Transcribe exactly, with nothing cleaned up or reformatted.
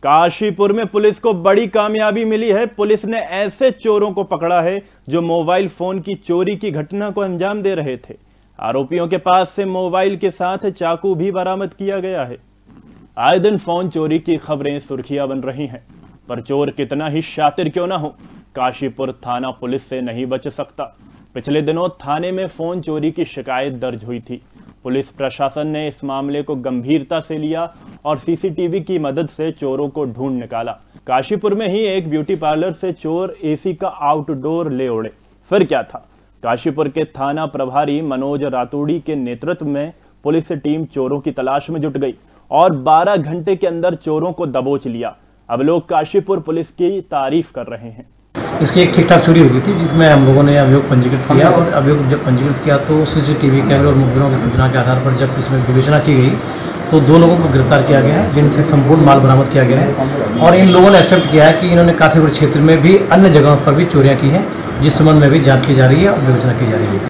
काशीपुर में पुलिस को बड़ी कामयाबी मिली है। पुलिस ने ऐसे चोरों को पकड़ा है जो मोबाइल फोन की चोरी की घटना को अंजाम दे रहे थे। आरोपियों के पास से मोबाइल के साथ चाकू भी बरामद किया गया है। आए दिन फोन चोरी की खबरें सुर्खियां बन रही हैं, पर चोर कितना ही शातिर क्यों ना हो, काशीपुर थाना पुलिस से नहीं बच सकता। पिछले दिनों थाने में फोन चोरी की शिकायत दर्ज हुई थी। पुलिस प्रशासन ने इस मामले को गंभीरता से लिया और सीसीटीवी की मदद से चोरों को ढूंढ निकाला। काशीपुर में ही एक ब्यूटी पार्लर से चोर एसी का आउटडोर ले उड़े। फिर क्या था, काशीपुर के थाना प्रभारी मनोज रातूड़ी के नेतृत्व में पुलिस टीम चोरों की तलाश में जुट गई और बारह घंटे के अंदर चोरों को दबोच लिया। अब लोग काशीपुर पुलिस की तारीफ कर रहे हैं। इसकी एक ठीक ठाक चोरी हुई थी, जिसमें हम लोगों ने अभियोग पंजीकृत किया और अभियोग जब पंजीकृत किया तो सीसीटीवी कैमरे और मुखबिरों की सूचना के आधार पर जब इसमें विवेचना की गई तो दो लोगों को गिरफ्तार किया गया है, जिनसे संपूर्ण माल बरामद किया गया है। और इन लोगों ने एक्सेप्ट किया है कि इन्होंने काशीपुर क्षेत्र में भी अन्य जगहों पर भी चोरियां की हैं, जिस संबंध में भी जांच की जा रही है और विवेचना की जा रही है।